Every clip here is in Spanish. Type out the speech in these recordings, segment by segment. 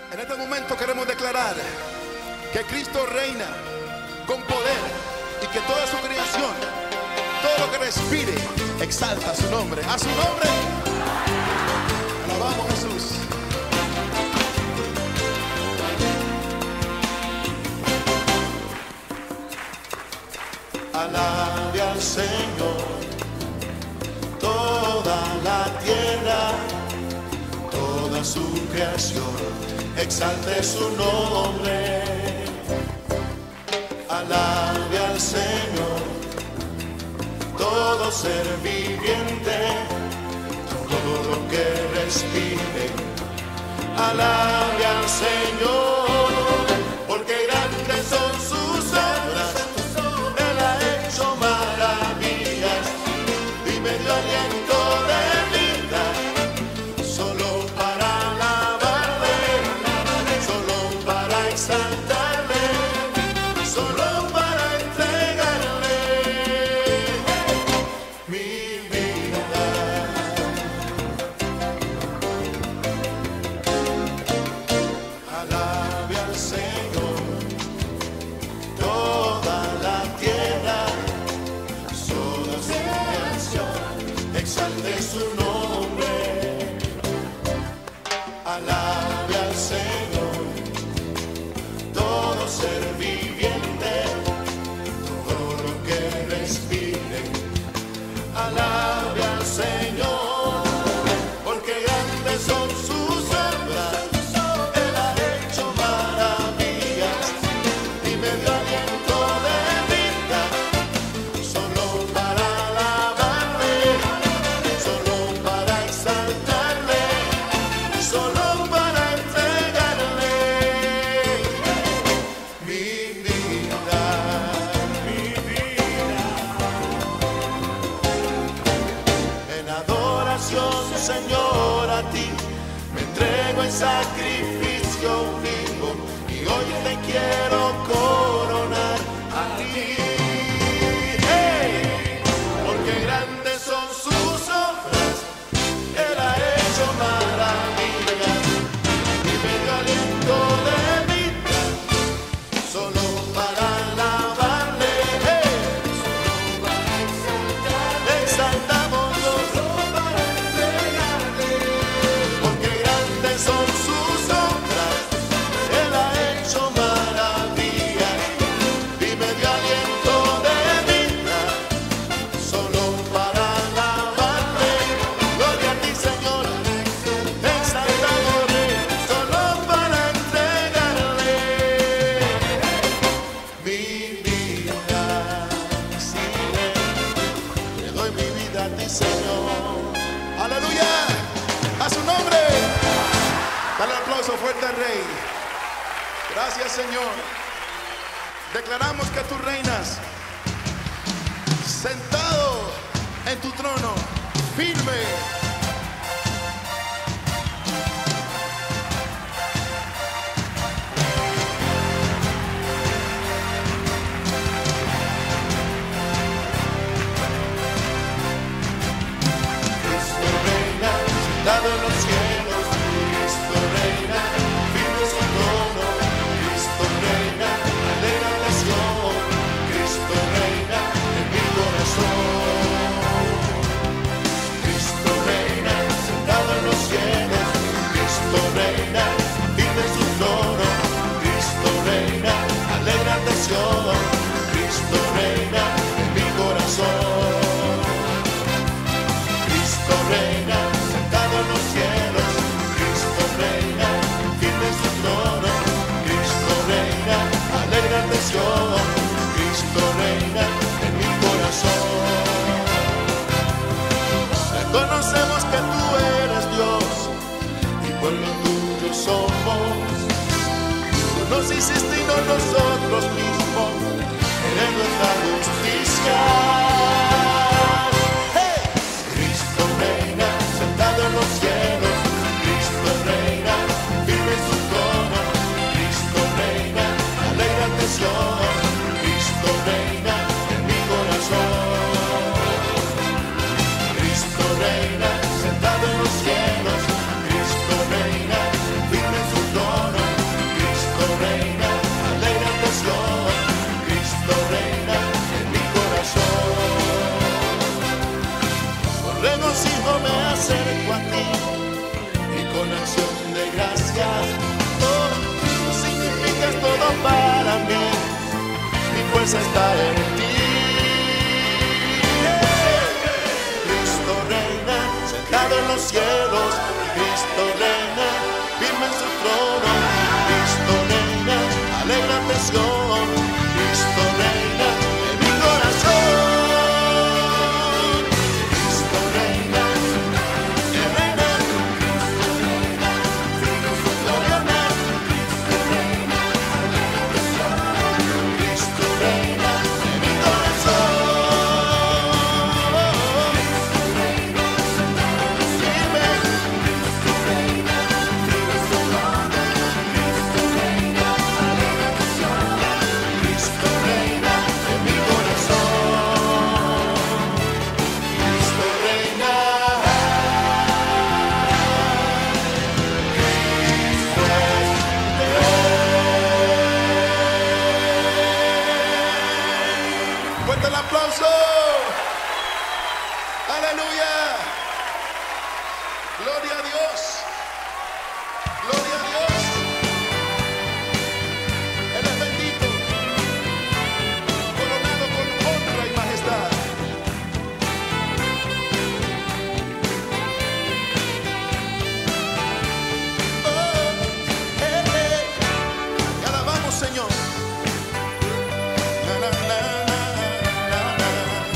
En este momento queremos declarar que Cristo reina con poder y que toda su creación, todo lo que respire, exalta su nombre. A su nombre, alabamos a Jesús. Alabe al Señor toda la tierra, toda su creación, exalte su nombre. Alabe al Señor todo ser viviente, todo lo que respire. Alabe al Señor, porque grandes son sus obras. Él ha hecho maravillas y me dio aliento de vida, solo para alabarle, solo para exaltarle, solo para entregarle mi vida. Alabe al Señor toda la tierra, toda su creación, exalte su nombre. Alabe al Señor todo ser viviente, todo lo que respire. Alabe al Señor, porque grandes son sus obras. Él ha hecho maravillas y me dio aliento de vida, solo para alabarle, solo para exaltarle, solo para entregarle mi vida, mi vida. En adoración, Señor, a ti me entrego en sacrificio vivo y hoy te quiero coronar a ti. Hey, porque grandes son sus obras, Él ha hecho maravillas y me dio aliento de vida, solo para alabarle, hey, solo para exaltarle, exaltamos solo para entregarle, porque grandes son sus obras. Él ha hecho maravillas y me dio aliento de vida, solo para alabarle. Gloria a ti, Señor, exaltadore, solo para entregarle mi vida. Sí, le doy mi vida a ti, Señor. Aleluya, a su nombre. Dale un aplauso fuerte al Rey. Gracias, Señor. Declaramos que tú reinas sentado en tu trono, firme. Cristo reina, sentado en los cielos. Cristo reina, firme su trono. Cristo reina, alegra la nación. Cristo reina en mi corazón. Cristo reina, sentado en los cielos. Cristo reina, firme su trono. Cristo reina, alegra la nación. Cristo reina en mi corazón. Cristo reina, sentado en los cielos. Cristo reina, firme en su trono. Cristo reina, alegra la nación. Cristo reina en mi corazón. Reconocemos que tú eres Dios y pueblo tuyo somos. Tú nos hiciste y no nosotros mismos. Eres nuestra justicia. Cristo reina, sentado en los cielos. Cristo reina, firme en su trono. Cristo reina, alegra la nación. Cristo reina en mi corazón. Cristo reina, sentado en los cielos. Cristo reina, firme en su trono. acción de gracias. Oh, tú significas todo para mí, mi fuerza está en ti. Cristo reina, sentado en los cielos. Cristo reina, firme en su trono. Cristo reina, alégrate Sion. Cristo reina en mi corazón. Cristo reina, Él reina, gobierna. Cristo reina en mi corazón. Firme. Cristo reina en mi corazón. Cristo reina. Fuerte el aplauso. Aleluya. Gloria a Dios. Gloria a Dios. Él es bendito, coronado con honra y majestad. Oh, te alabamos, Señor. Na, na, na, na, na, na.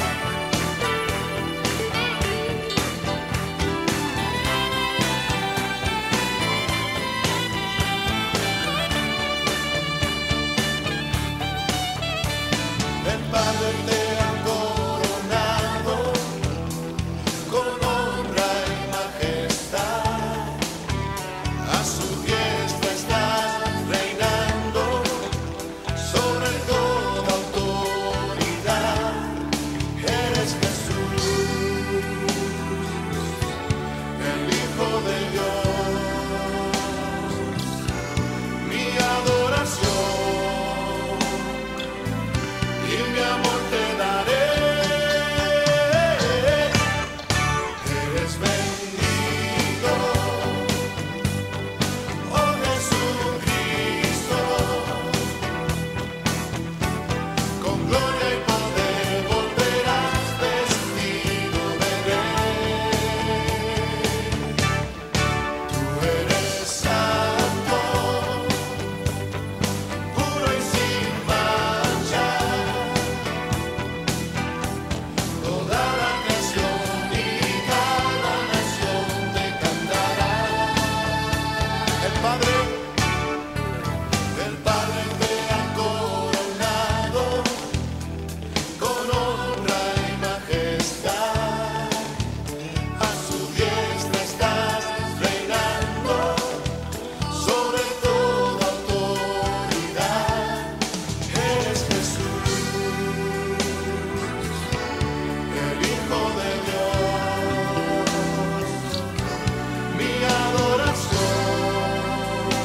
El Padre te ha coronado con honra y majestad. A su diestra estás reinando sobre toda autoridad. Eres Jesús, el Hijo de Dios. Mi adoración y mi amor te daré. Eres bendito, oh Jesucristo. Con gloria y poder volverás vestido de rey. Tú eres santo, puro y sin mancha. Toda la creación y cada nación te cantará. El Padre te ha coronado con honra y majestad. A su diestra estás reinando sobre toda autoridad. Eres Jesús, el Hijo de Dios. Mi adoración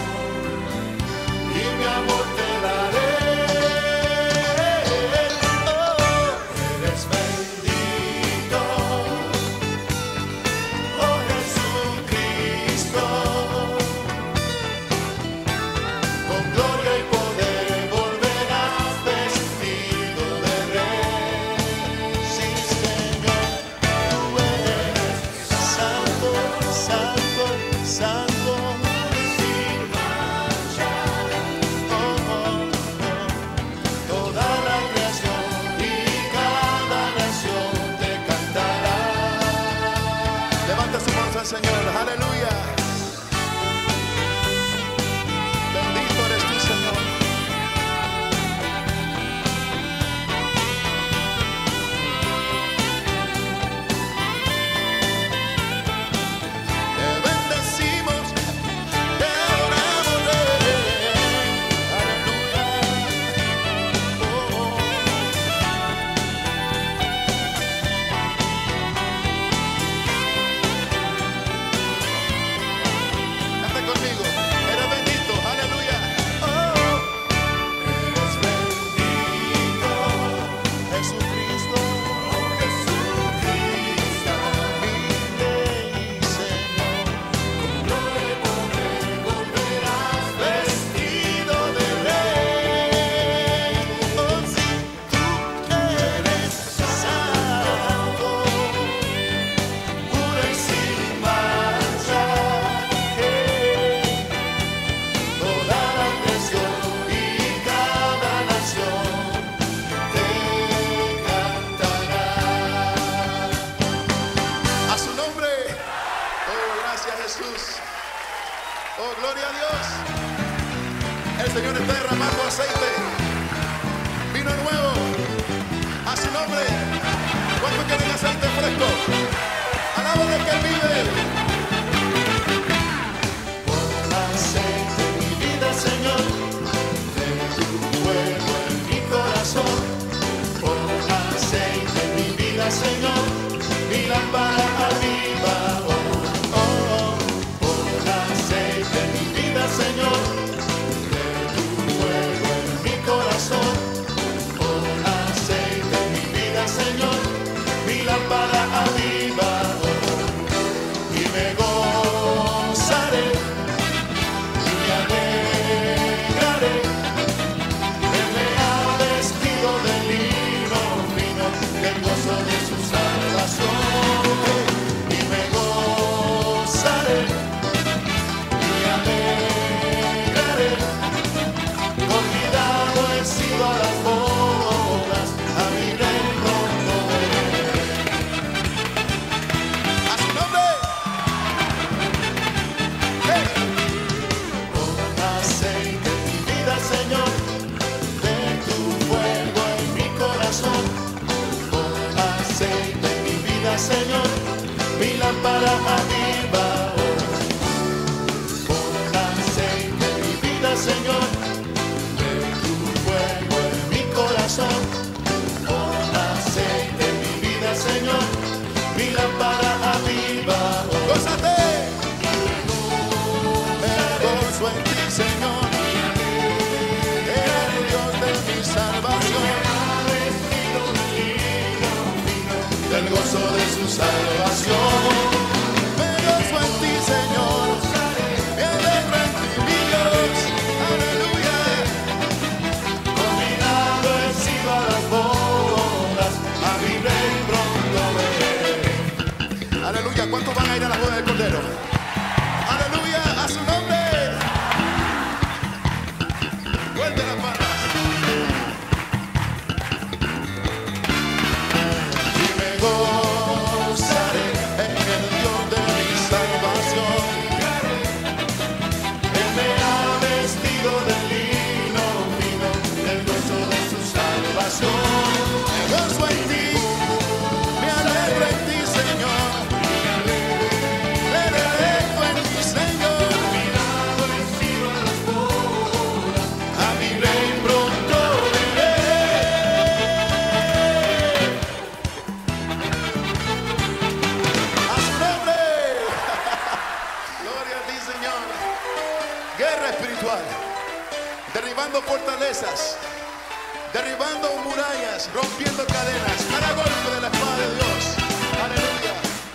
Gloria a Dios. El Señor está derramando aceite, vino nuevo, a su nombre. ¿Cuántos quieren aceite fresco? Alábale que Él vive. Pon aceite en mi vida, Señor, de tu fuego en mi corazón. Pon aceite en mi vida, Señor, mi lámpara aviva. Pon aceite en mi vida, Señor, de tu fuego en mi corazón. Pon aceite en mi vida, Señor, mi lámpara aviva. Y me gozaré y me alegraré. Él me ha vestido de lino fino, del gozo de su salvación. Y me gozaré y me alegraré. Convidado he sido a las bodas, a mi rey pronto veré. A su nombre. Hey. Pon aceite en mi vida, Señor, de tu fuego en mi corazón. Pon aceite en mi vida, Señor, mi lámpara aviva. Pon aceite en mi vida, Señor, de tu fuego en mi corazón. Pon aceite en mi vida, Señor, mi lámpara aviva. Gózate. Me gozo en ti, Señor, el Dios de mi salvación. Del gozo de su salvación. Me gozo en ti, Señor, me alegro en ti, mi Dios. Aleluya. Convidado he sido a las bodas, a mi rey pronto veré. Aleluya. ¿Cuántos van a ir a la boda del Cordero? Aleluya. A su nombre. Fuerte las manos. Y me gozaré En el Dios de mi salvación. Él me ha vestido de lino fino, del gozo de su salvación. Me gozo en ti, me alegro en ti, Señor. Me deleito en ti, Señor. Convidado he sido a las bodas, a mi rey pronto veré. A su nombre. Gloria a ti, Señor. Guerra espiritual. Derribando fortalezas. Derribando murallas. Rompiendo cadenas. Cada golpe de la espada de Dios. Aleluya.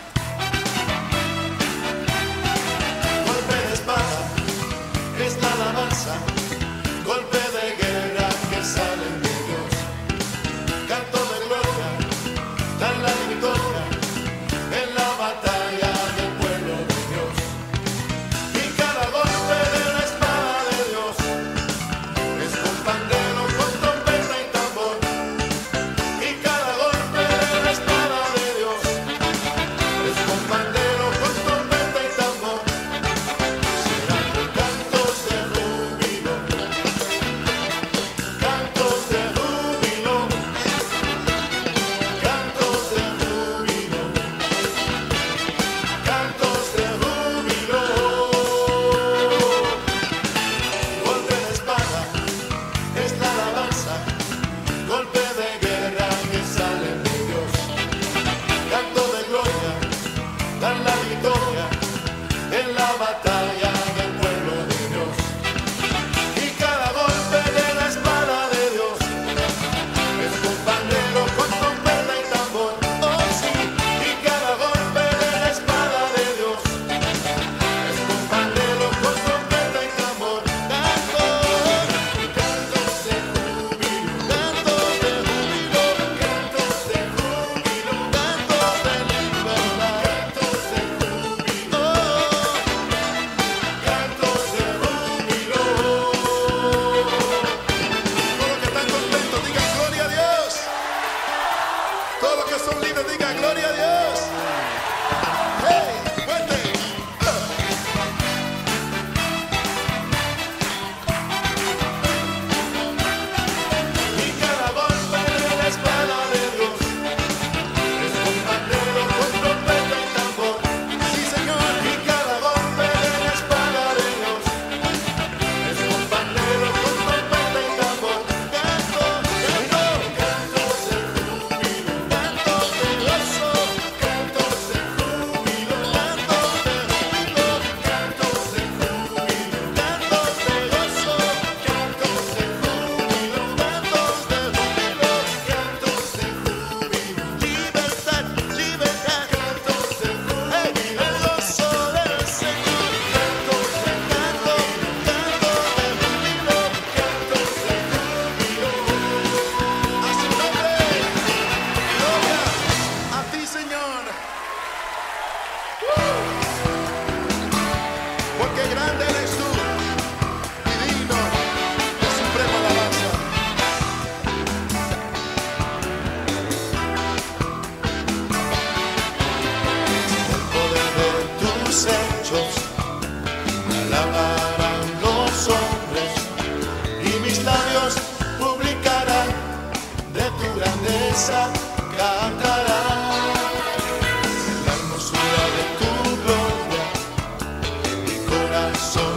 Golpe de espada es la alabanza, golpe de guerra que sale de Dios. Canto de gloria, dan la victoria en la batalla del pueblo de Dios. Y cada golpe de la espada de Dios es con pandero, con trompeta y tambor. Y cada golpe de la espada de Dios es con pandero, con trompeta y tambor. Serán cantos de júbilo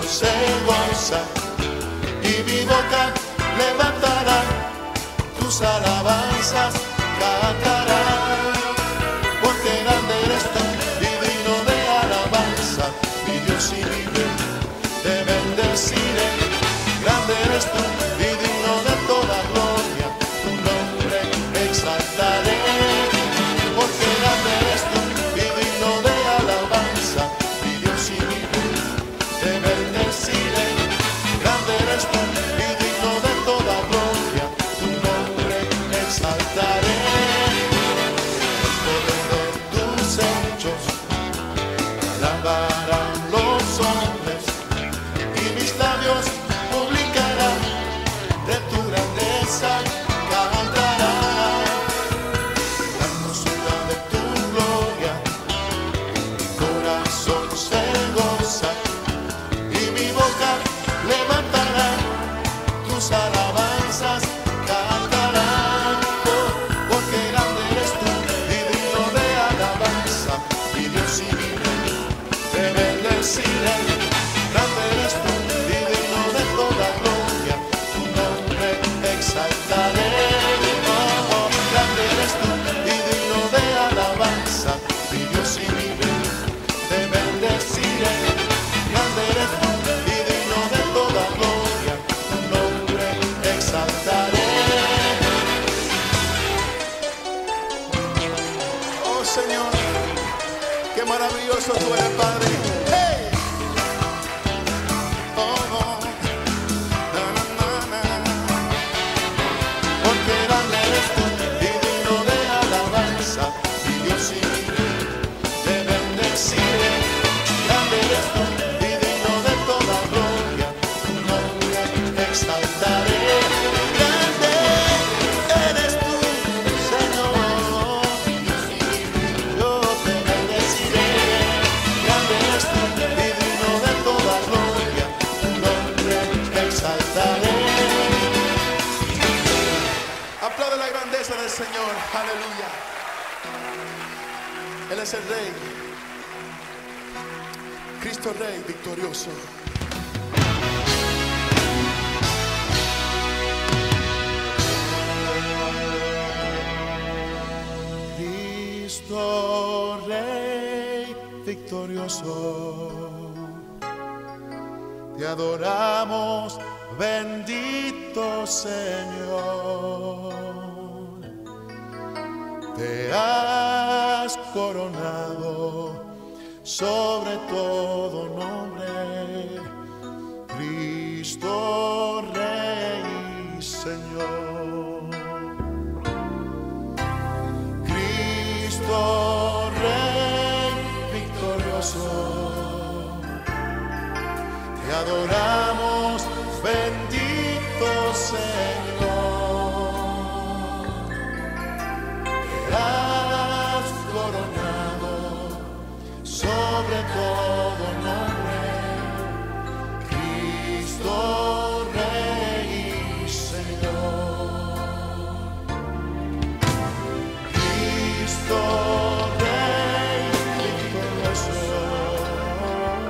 se goza y mi boca levantará tus alabanzas, cantará, porque grande eres tú y digno de alabanza, mi Dios y mi Rey, te bendeciré. Grande eres tú y digno de toda gloria, tu nombre exaltaré, porque grande eres tú y digno de alabanza, mi Dios y mi Rey, te bendeciré. Grande eres tú y digno de toda gloria, tu nombre exaltaré. El poder de tus hechos alabarán los hombres y mis labios publicarán de tu grandeza, cantarán la hermosura de tu gloria. Mi corazón se goza y mi boca levantará tus alabanzas, cantarán, porque grande eres tú y digno de alabanza, mi Dios y mi Rey, te bendeciré. Grande eres tú y digno de toda gloria, tu nombre exaltaré. Oh, grande eres tú y digno de alabanza, mi Dios y mi Rey, te bendeciré. Grande eres tú y digno de toda gloria, tu nombre exaltaré. Oh Señor, qué maravilloso tú eres, Padre. ¡Hey! Porque grande eres tú y digno de alabanza, mi Dios y mi Rey, te bendeciré. Grande eres tú y digno de toda gloria, tu nombre exaltaré. Grande eres tú, Señor, yo te bendeciré. Grande eres tú y digno de toda gloria, tu nombre exaltaré. Aplaude la grandeza del Señor, aleluya. Él es el Rey, Cristo Rey victorioso. Cristo Rey victorioso, te adoramos, bendito Señor. Te has coronado sobre todo nombre, Cristo Rey y Señor. Cristo Rey victorioso, te adoramos, bendito Señor. Te has coronado sobre todo nombre, Cristo Rey y Señor. Cristo Rey victorioso,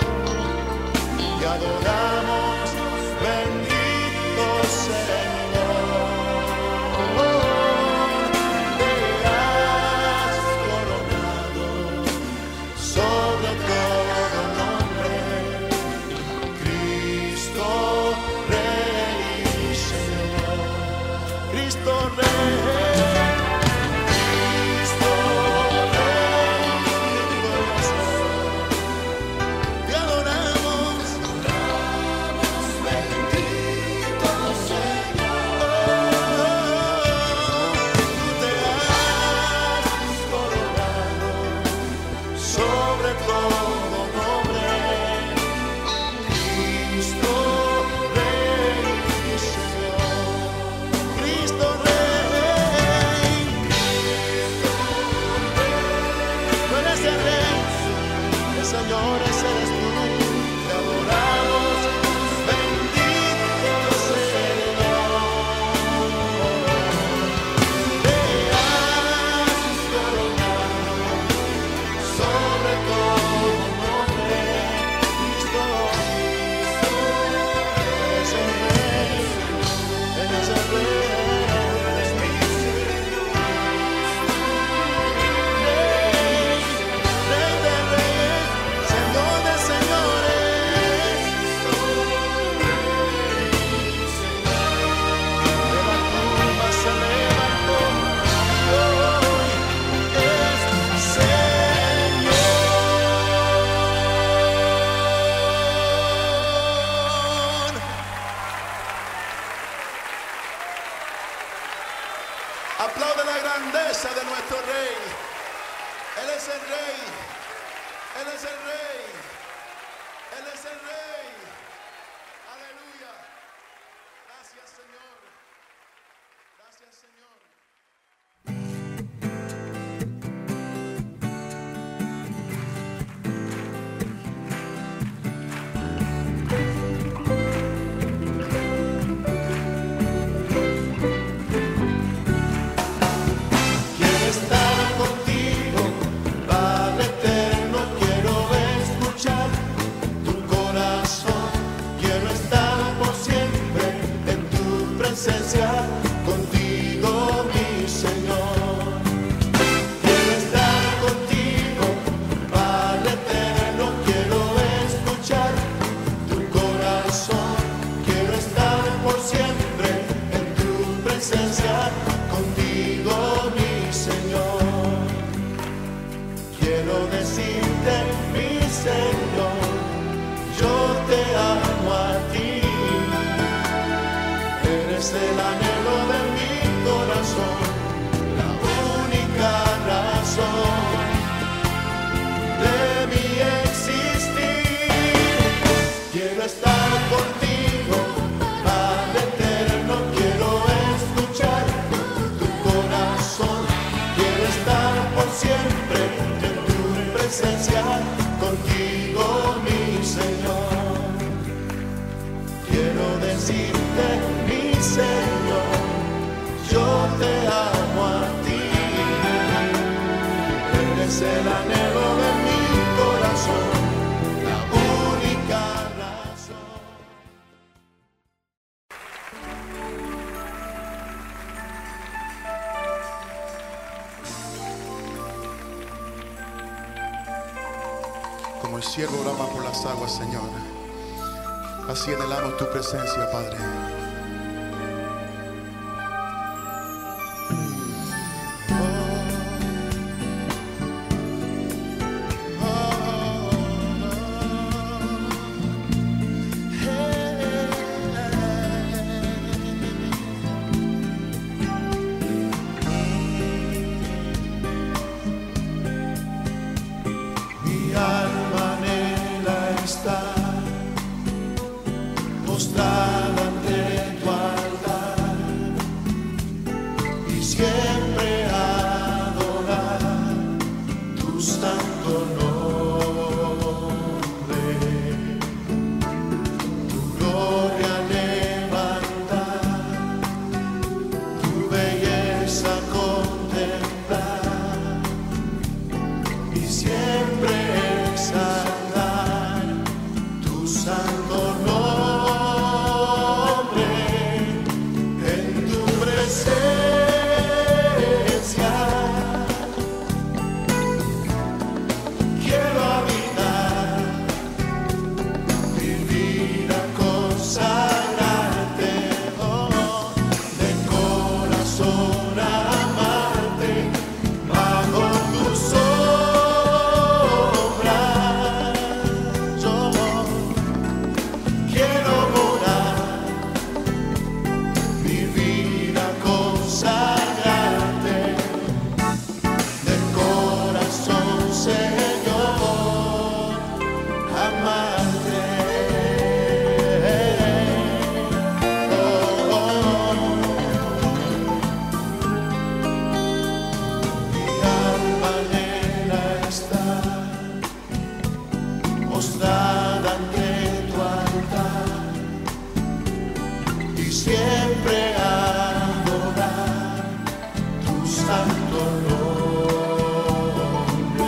te adoramos, bendito Señor. Aplaude la grandeza de nuestro Rey. Él es el Rey. Él es el Rey. Él es el Rey. Aleluya. Gracias, Señor. Gracias, Señor. Contigo, mi Señor, quiero estar contigo, Padre eterno, quiero escuchar tu corazón, quiero estar por siempre en tu presencia, contigo, mi Señor, quiero decirte, mi Señor, yo te amo a ti. Eres el anhelo de mi corazón, la única razón de mi existir. Quiero estar contigo, Padre eterno, quiero escuchar tu corazón. Quiero estar por siempre en tu presencia, contigo, mi Señor. Quiero decirte, mi Señor, yo te amo a ti. Eres el anhelo de mi corazón, la única razón. Como el siervo brama por las aguas, Señor, así anhelamos tu presencia, Padre. Mi alma anhela estar postrada ante tu altar y siempre adorar tu santo nombre, tu gloria levantar, tu belleza contemplar y siempre exaltar tu santo nombre en tu presencia. Quiero habitar, vivir a consagrarte, oh, de corazón amarte, bajo tu sombra. Yo quiero morar, vivir a consagrarte, de corazón, Señor, amarte. Oh, mi alma anhela estar postrada ante tu altar y siempre adorar tu santo nombre,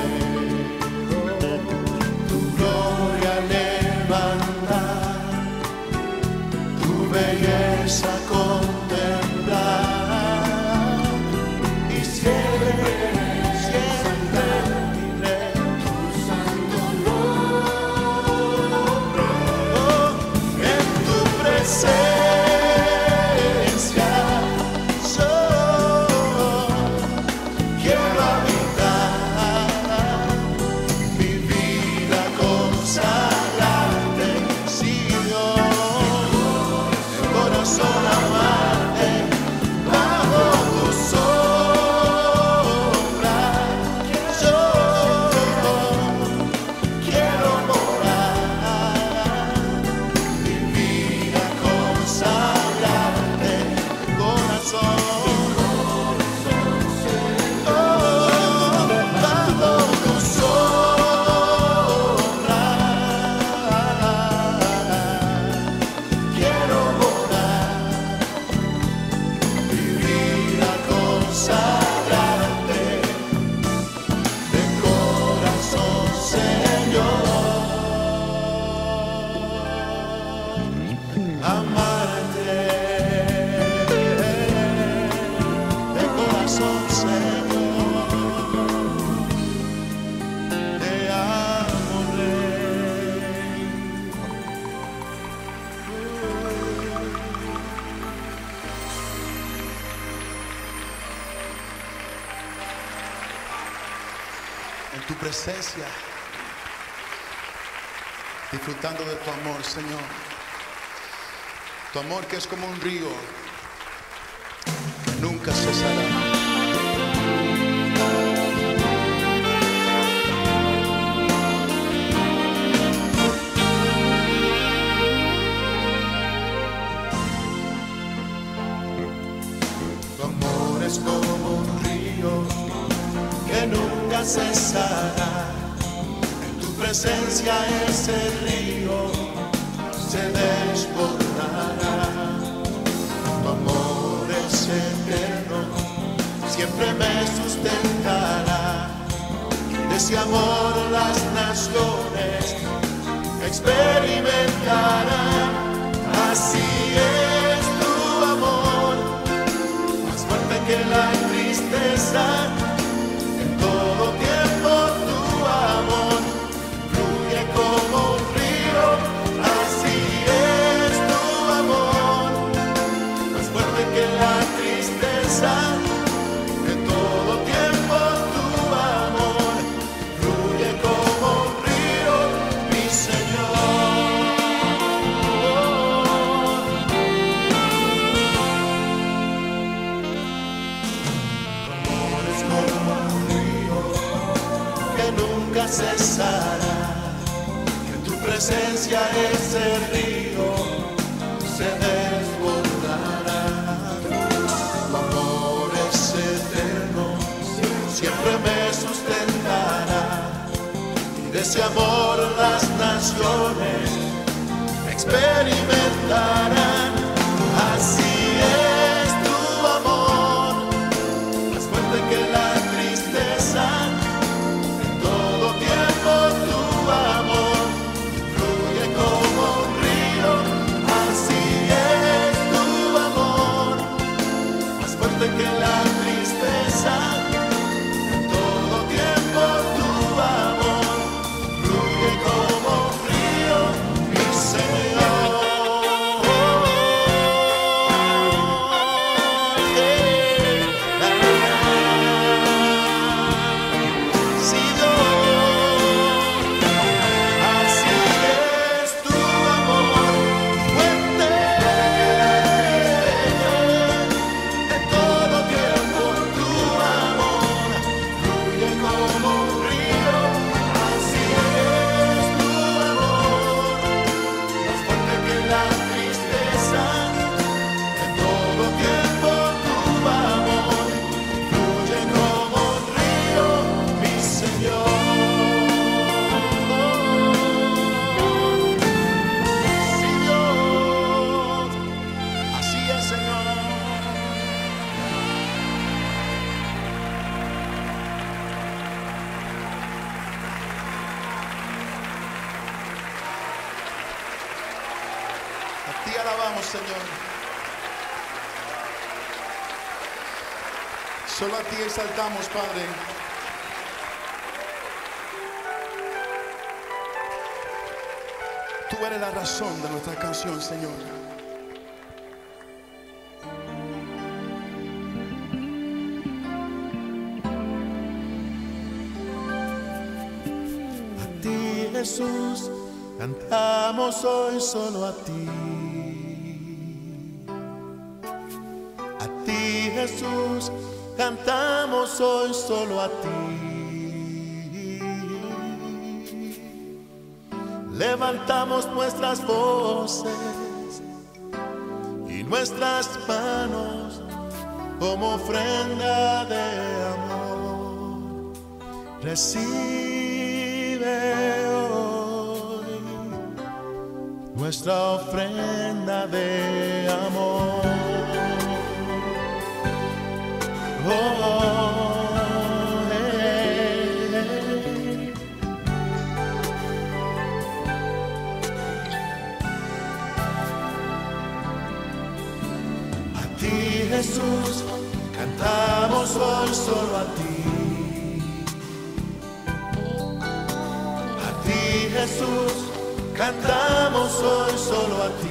tu gloria levantar, tu belleza contemplar y siempre, siempre diré tu santo nombre, oh, en tu presencia. Yo quiero habitar, vivir a consagrarte, sí, Dios, corazón amarte, bajo tu sol. amarte de corazón, Señor. Te amo, Rey. En tu presencia, disfrutando de tu amor, Señor. Tu amor que es como un río que nunca cesará. Tu amor es como un río que nunca cesará. En tu presencia ese río se desbordará. Tu amor es eterno, siempre me sustentará. De ese amor las naciones experimentarán. Así es tu amor, más fuerte que la tristeza. En todo tiempo tu amor fluye como un río. Así es tu amor, más fuerte que la tristeza. En todo tiempo tu amor fluye como un río, mi Señor. Tu amor es como un río que nunca cesará. En tu presencia ese río se desbordará. Tu amor es eterno, siempre me sustentará. Y de ese amor las naciones experimentarán. Así es tu amor, más fuerte que la tristeza. En todo tiempo tu amor fluye como un río. Así es tu amor, más fuerte que la tristeza. En todo tiempo tu amor fluye como un río, mi Señor. Sí, Dios, así es tu amor, fuerte. En todo tiempo tu amor fluye como un río. Así es tu amor, más fuerte que la tristeza. En todo tiempo tu amor fluye como un río, mi Señor. Sí, Dios, así es, Señor. A ti alabamos, Señor. Solo a ti exaltamos, Padre. Tú eres la razón de nuestra canción, Señor. A ti, Jesús, cantamos hoy solo a ti. A ti, Jesús, cantamos hoy solo a ti. Levantamos nuestras voces y nuestras manos como ofrenda de amor. Recibe hoy nuestra ofrenda de amor. Oh, ti, Jesús, cantamos hoy solo a ti. A ti, Jesús, cantamos hoy solo a ti.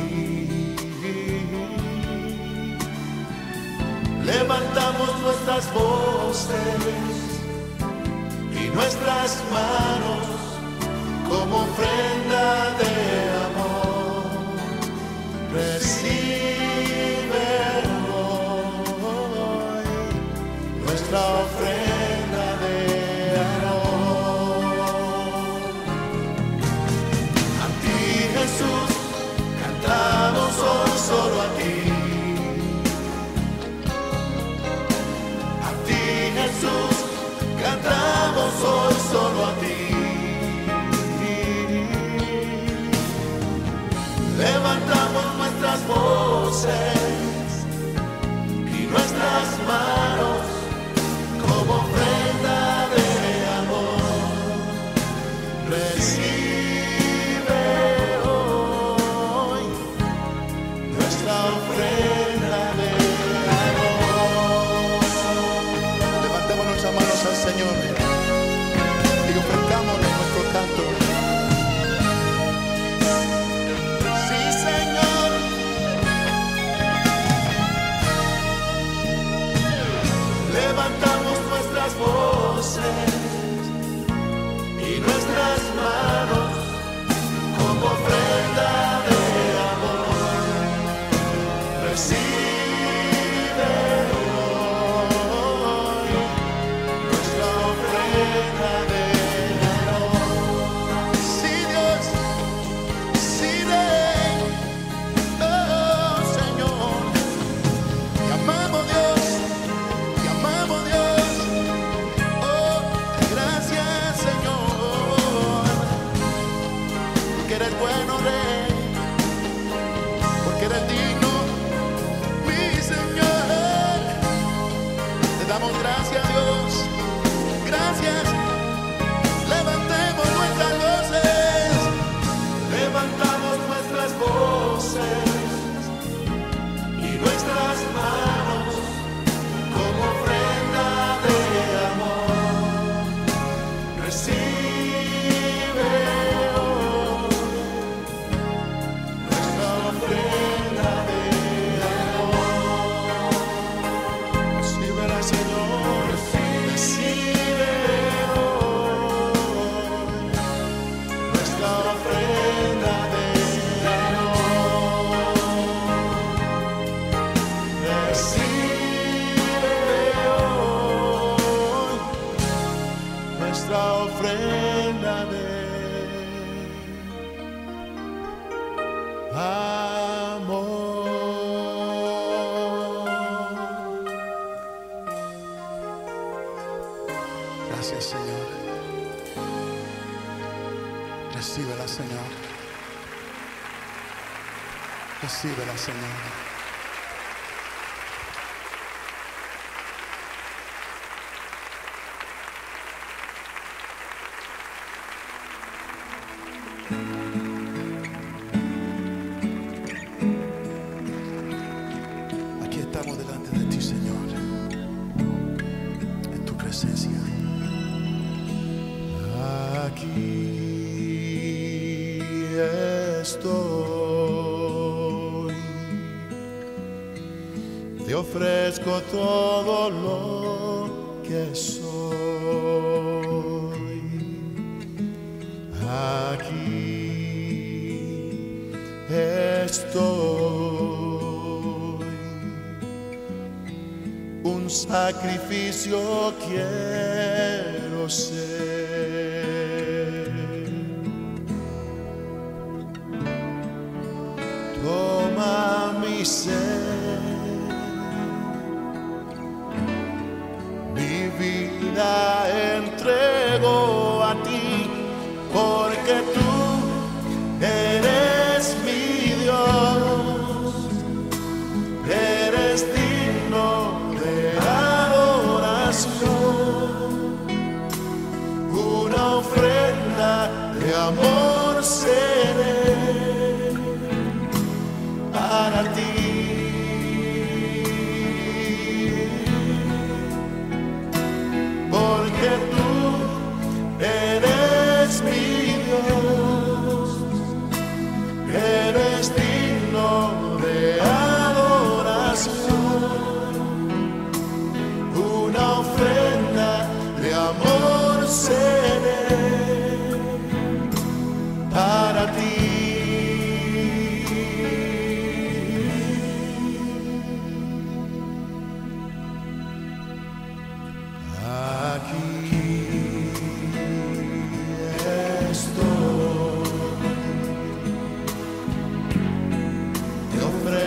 Levantamos nuestras voces y nuestras manos como ofrenda de amor. Recibe hoy nuestra ofrenda de amor. A ti, Jesús, cantamos hoy solo a ti. A ti, Jesús, cantamos hoy solo a ti. Levantamos nuestras voces y nuestras manos como ofrenda de amor. Recibe hoy nuestra ofrenda de amor. Levantemos nuestras manos al Señor y ofrezcámosle nuestro canto. Levantamos nuestras voces y nuestras manos como ofrenda de amor. Recibe hoy nuestra ofrenda de amor. Sí, Dios, sí, Rey, oh Señor, te amamos, Dios. Amamos, Dios, oh, gracias, Señor, porque eres bueno, Rey, porque eres digno, mi Señor. Te damos gracias, Dios, gracias. Levantemos nuestras voces, Levantamos nuestras voces y nuestras manos como ofrenda de amor. Recibe hoy nuestra ofrenda de amor. recíbela, Señor, Recibe hoy nuestra ofrenda de amor. Recibe hoy nuestra ofrenda de amor. Gracias, Señor. Recíbela, Señor. Recíbela, Señor. Aquí estamos delante de ti, Señor, en tu presencia. Aquí estoy, te ofrezco todo lo que soy. Aquí estoy, un sacrificio quiero ser. Toma mi ser, mi vida entrego a ti, porque tú eres mi Dios, eres digno de adoración. Una ofrenda de amor seré para ti.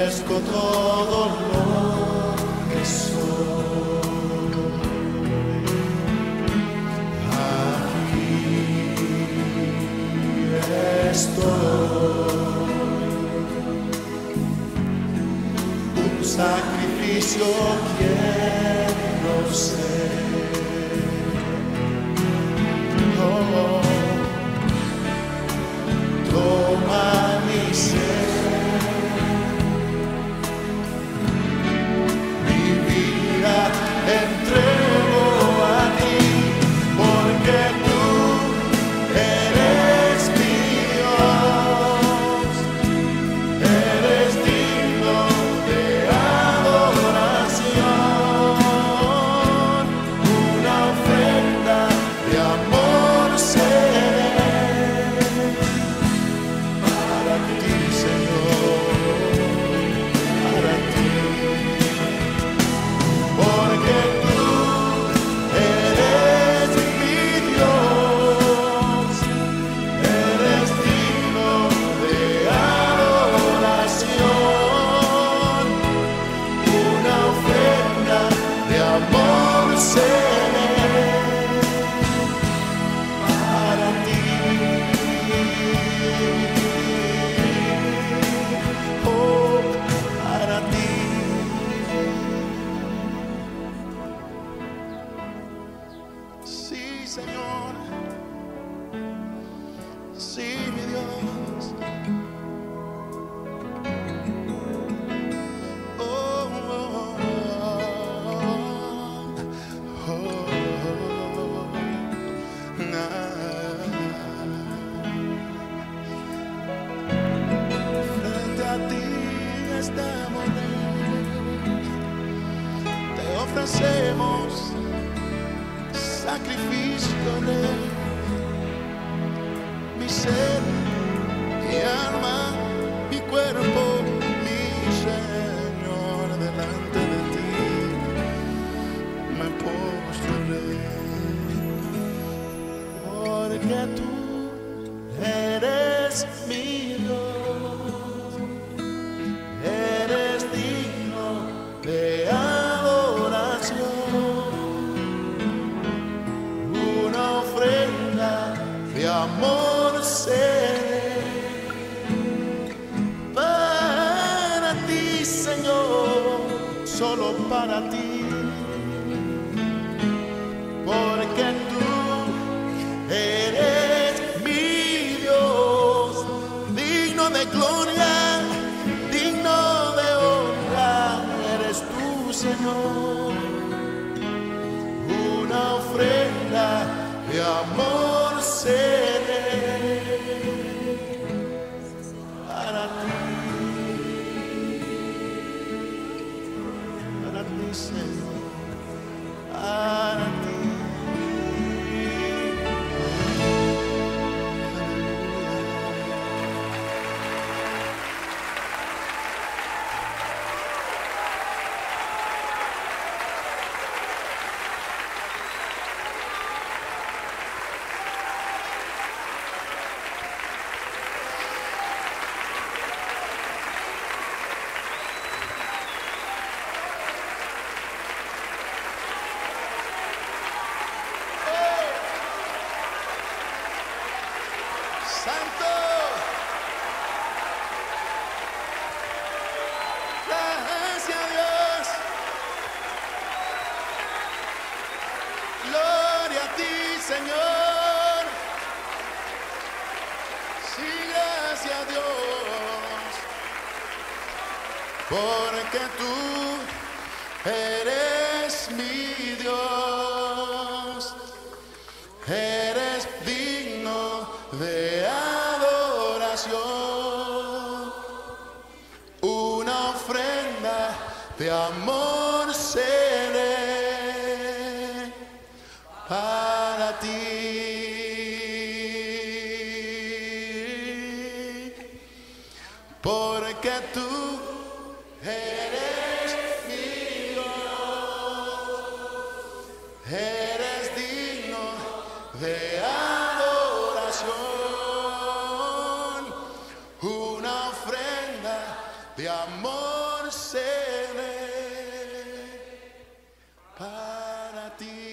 ofrezco todo lo que soy. Aquí estoy. Un sacrificio quiero ser. Oh, toma mi ser, mi vida entrego a ti, porque tú eres mi Dios, eres digno de adoración, una ofrenda de amor seré para ti, Señor, para ti, porque tú eres mi Dios, eres digno de adoración, una ofrenda de amor seré para ti. Oh, para ti. Sí, Señor. Sí, mi Dios. Oh, oh, oh, oh, frente a ti estamos, te ofrecemos sacrificio de mi ser, mi alma, mi cuerpo, mi Señor, delante de ti me postraré, porque tú eres mi Dios, eres digno de adoración, una ofrenda de amor seré para ti, Señor, solo para ti, porque tú eres mi Dios, digno de gloria, digno de honra, eres tú, Señor, una ofrenda de amor seré para ti, Señor, para ti. Santo, gracias a Dios, gloria a ti, Señor, sí, gracias a Dios, porque tú eres mi Dios, eres digno de adoración, una ofrenda de amor seré para ti, porque tú eres mi Dios, eres digno de adoración, una ofrenda de amor se dé para ti.